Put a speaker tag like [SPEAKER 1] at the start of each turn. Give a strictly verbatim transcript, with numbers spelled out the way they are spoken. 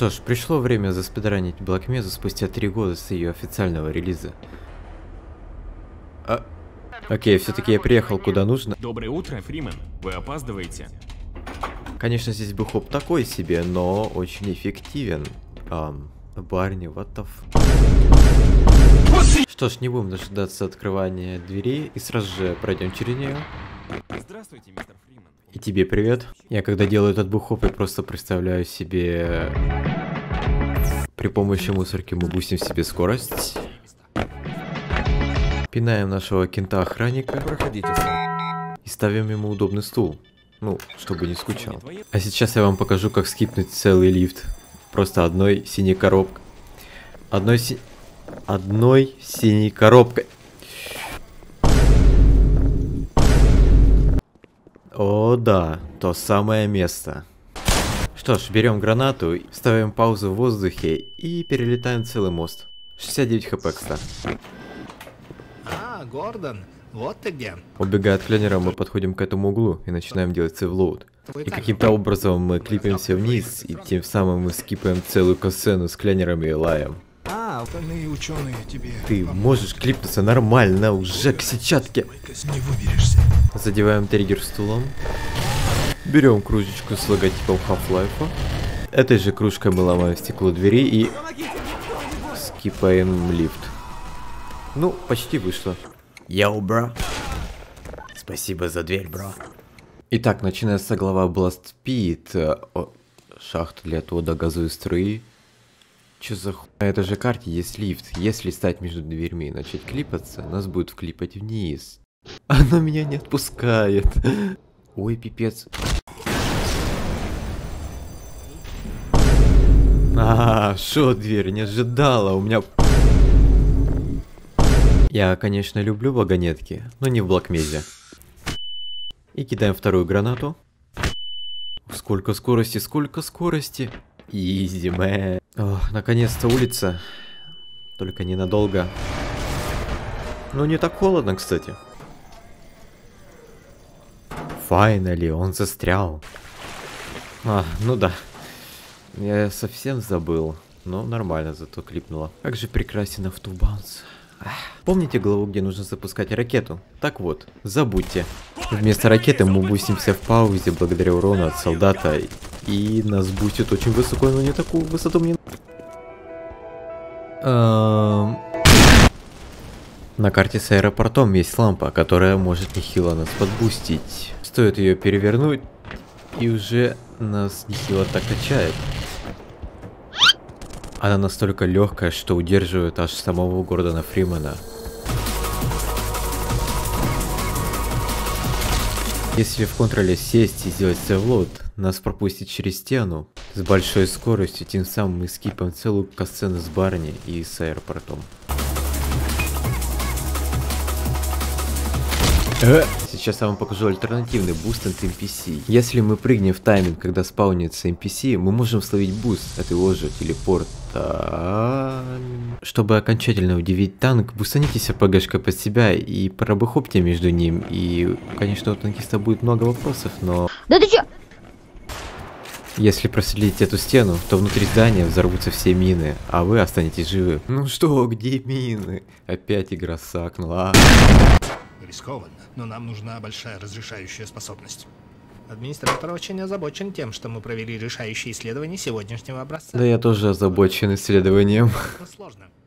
[SPEAKER 1] Что ж, пришло время заспидранить Black Mesa спустя три года с ее официального релиза. А... Окей, все-таки я приехал куда нужно.
[SPEAKER 2] Доброе утро, Фримен. Вы опаздываете.
[SPEAKER 1] Конечно, здесь бы хоп такой себе, но очень эффективен. Ам, Барни, what the f... Что ж, не будем дожидаться открывания двери и сразу же пройдем через нее.
[SPEAKER 2] Здравствуйте, мистер Фримен.
[SPEAKER 1] И тебе привет. Я когда делаю этот бухоп, я просто представляю себе... При помощи мусорки мы бустим себе скорость. Пинаем нашего кента-охранника.
[SPEAKER 3] Проходите, сэр.
[SPEAKER 1] И ставим ему удобный стул. Ну, чтобы не скучал. А сейчас я вам покажу, как скипнуть целый лифт. Просто одной синей коробкой. Одной си... Одной синей коробкой. О да, то самое место. Что ж, берем гранату, ставим паузу в воздухе и перелетаем целый мост. шестьдесят девять хп, кстати.
[SPEAKER 3] А, Гордон, вот ты где.
[SPEAKER 1] Убегая от клянера, мы подходим к этому углу и начинаем делать сейвлоуд. И каким-то образом мы клипаемся вниз, и тем самым мы скипаем целую касцену с клянерами и лаем.
[SPEAKER 3] А, остальные ученые тебе...
[SPEAKER 1] Ты можешь клипнуться нормально, уже к сетчатке.
[SPEAKER 3] Не выберешься.
[SPEAKER 1] Задеваем триггер стулом. Берем кружечку с логотипом Half-Life. Этой же кружкой мы ломаем стекло двери и... скипаем лифт. Ну, почти вышло. Йоу, бро. Спасибо за дверь, бро. Итак, начинается глава Blast Pit. О, шахта для отвода газовой струи. Чё за ху... На этой же карте есть лифт. Если стать между дверьми и начать клипаться, нас будет вклипать вниз. Оно меня не отпускает. Ой, пипец. А, шо дверь, не ожидала, у меня... Я, конечно, люблю вагонетки, но не в Black Mesa. И кидаем вторую гранату. Сколько скорости, сколько скорости. Изи, мэн. Наконец-то улица. Только ненадолго. Ну, не так холодно, кстати. Файнали, он застрял. А, ну да. Я совсем забыл. Но нормально зато клипнуло. Как же прекрасен автобаунс. Помните главу, где нужно запускать ракету? Так вот, забудьте. Вместо ракеты мы бустимся в паузе благодаря урону от солдата. И нас бустит очень высоко, но не такую высоту мне... Эм... На карте с аэропортом есть лампа, которая может нехило нас подбустить. Стоит ее перевернуть, и уже нас нехило так качает. Она настолько легкая, что удерживает аж самого Гордона Фримена. Если в контроле сесть и сделать сейвлоуд, нас пропустит через стену с большой скоростью, тем самым мы скипаем целую касцену с Барни и с аэропортом. Сейчас я вам покажу альтернативный буст от эн пи си. Если мы прыгнем в тайминг, когда спаунится эн пи си, мы можем словить буст от его же телепорта. Чтобы окончательно удивить танк, бустанитесь АПГшкой под себя и пробыхопьте между ним. И, конечно, у танкиста будет много вопросов, но...
[SPEAKER 4] Да ты чё?
[SPEAKER 1] Если проследить эту стену, то внутри здания взорвутся все мины, а вы останетесь живы. Ну что, где мины? Опять игра сакнула.
[SPEAKER 3] Рискованно, но нам нужна большая разрешающая способность. Администратор очень озабочен тем, что мы провели решающие исследования сегодняшнего образца.
[SPEAKER 1] Да я тоже озабочен исследованием.
[SPEAKER 3] Это сложно.